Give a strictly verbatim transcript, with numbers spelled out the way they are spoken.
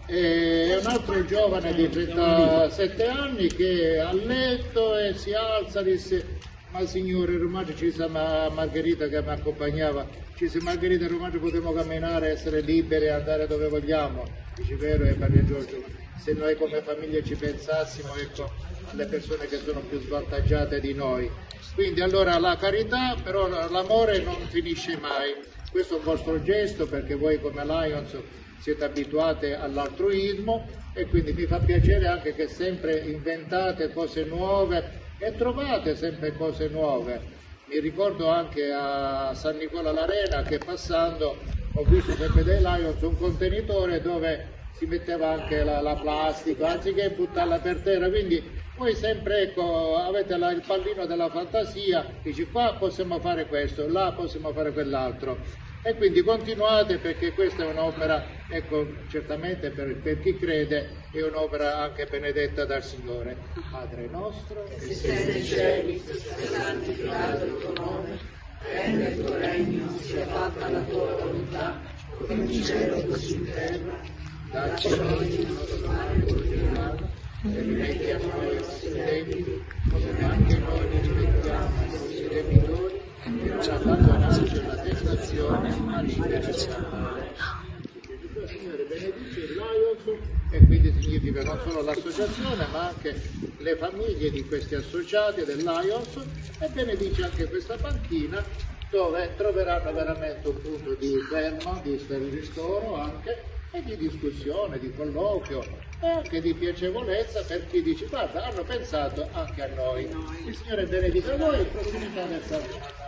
e un altro giovane di trentasette anni che è a letto e si alza e dice: ma signore Romaggio, ci sa Margherita che mi accompagnava, ci sa Margherita Romaggio, potremmo camminare, essere liberi e andare dove vogliamo. Dice: vero, è Maria Giorgio, se noi come famiglia ci pensassimo, ecco, alle persone che sono più svantaggiate di noi. Quindi allora la carità, però l'amore non finisce mai. Questo è un vostro gesto, perché voi come Lions siete abituate all'altruismo, e quindi mi fa piacere anche che sempre inventate cose nuove e trovate sempre cose nuove. Mi ricordo anche a San Nicola l'Arena che passando ho visto sempre dei Lions un contenitore dove si metteva anche la, la plastica, anziché buttarla per terra, quindi voi sempre, ecco, avete la, il pallino della fantasia, dici qua possiamo fare questo, là possiamo fare quell'altro, e quindi continuate, perché questa è un'opera, ecco, certamente per, per chi crede è un'opera anche benedetta dal Signore. Padre nostro che sei nei cieli, santificato il tuo nome, venga il tuo regno, sia fatta la tua volontà, come in cielo così in terra. Dacci oggi il nostro pane quotidiano, e rimetti a noi i nostri debiti, come anche noi li rimettiamo ai nostri debitori, e non ci abbandonarci alla tentazione, ma liberaci dal male. Il Signore benedice il Lions, e quindi significa non solo l'associazione, ma anche le famiglie di questi associati del Lions, e benedice anche questa panchina, dove troveranno veramente un punto di fermo, di ristoro anche, e di discussione, di colloquio e anche di piacevolezza per chi dice: guarda, hanno pensato anche a noi. Il Signore benedica voi, prossimità del Salmo.